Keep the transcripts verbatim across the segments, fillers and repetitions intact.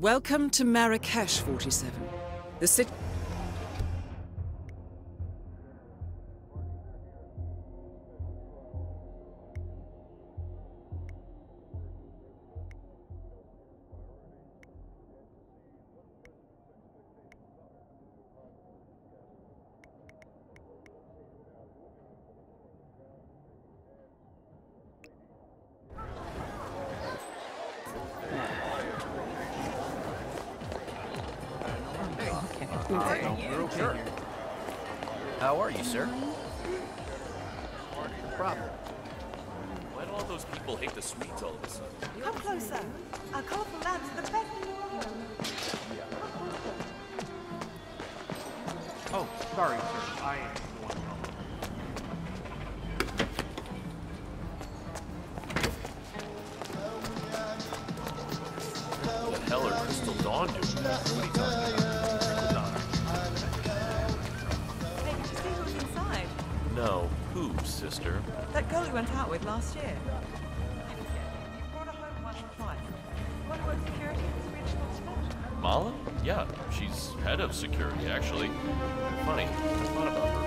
Welcome to Marrakesh, forty-seven. The city... Oh, sure. How are you, sir? No problem. Why do all those people hate the Swedes all of a sudden? Come closer. Our colourful lamps are the best. Oh, sorry, sir. I am the one What the hell are Crystal Dawn doing? What are you talking about? Hey, did you see who was inside? No. Who, sister? That girl you went out with last year. I forget. You brought her home once or twice. One who worked security at the Swedish consulate. Mala? Yeah, she's head of security, actually. Funny, I thought about her.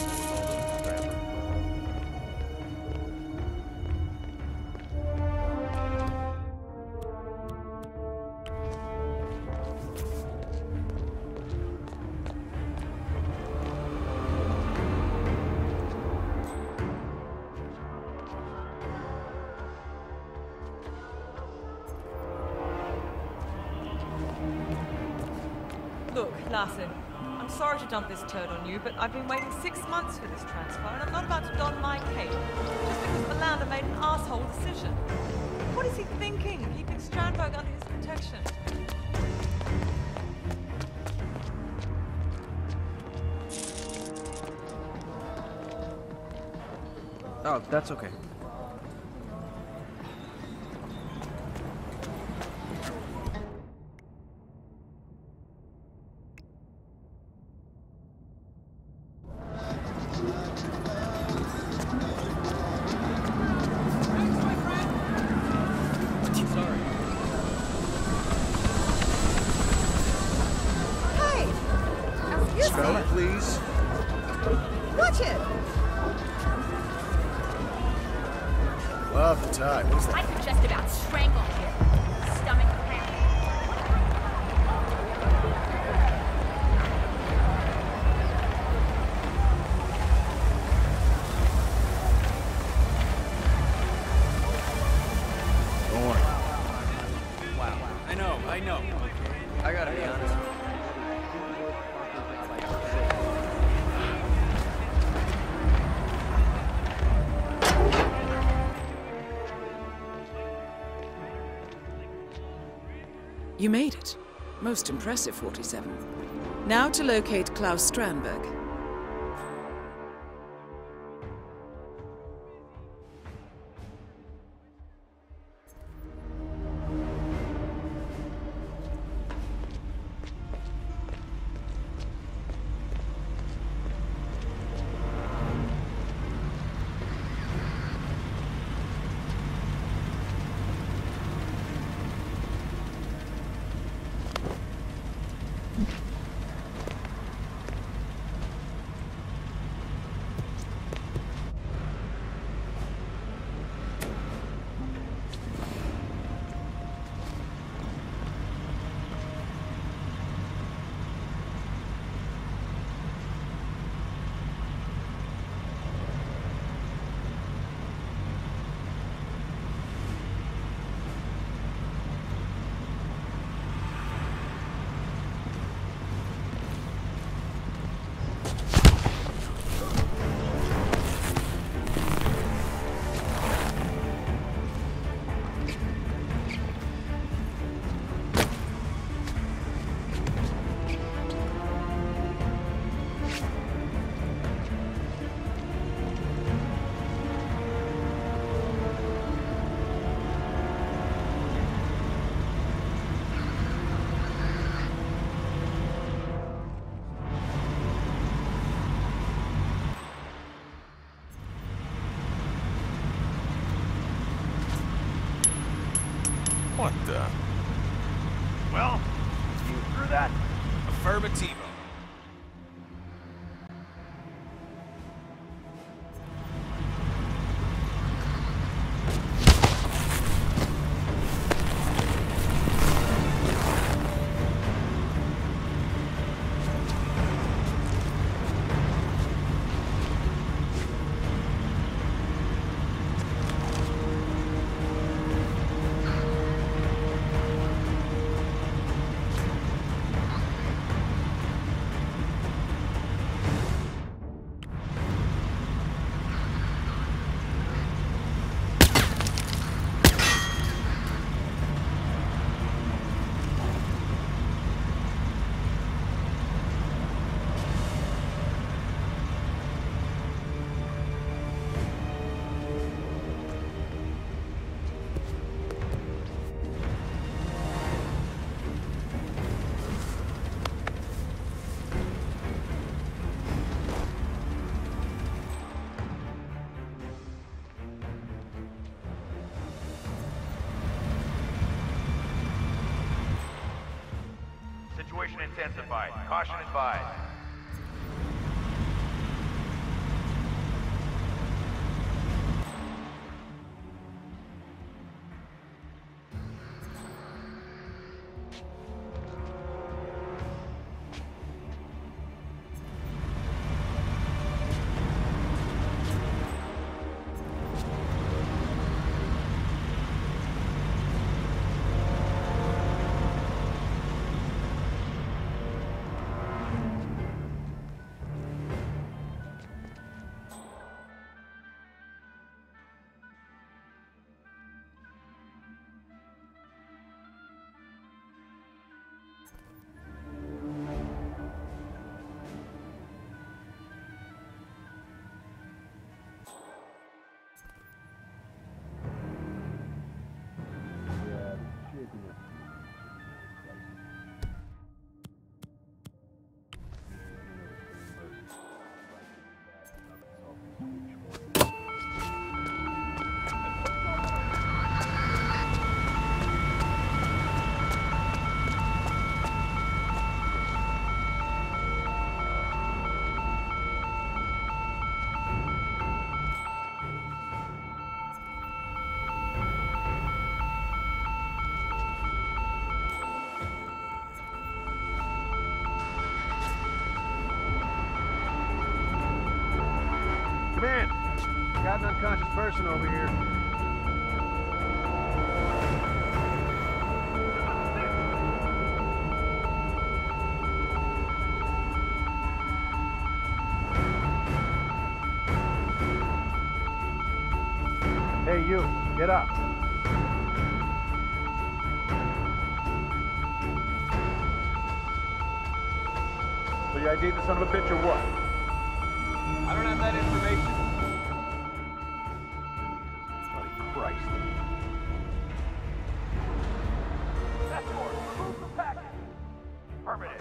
Look, Larson, I'm sorry to dump this turd on you, but I've been waiting six months for this transfer, and I'm not about to don my cape just because Melander made an asshole decision. What is he thinking, keeping Strandberg under his protection? Oh, that's okay. Hey! Excuse Spell me! it, please. Watch it! Love the tie. What is that? I could just about strangle you. Stomach cramp. Don't worry. Wow. I know, I know. I gotta be honest. You made it. Most impressive, forty-seven. Now to locate Klaus Strandberg. What the? Well, intensified. Caution advised. Got an unconscious person over here. Hey, you, get up. So you I D the son of a bitch or what? I don't have that information. Christ. That's more. Remove the package. Permanent.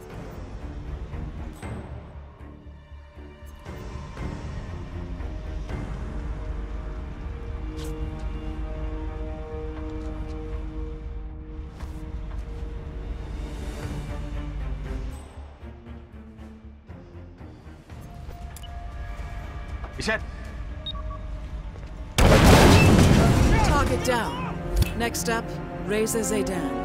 You said? Target down. Next up, Reza Zaydan.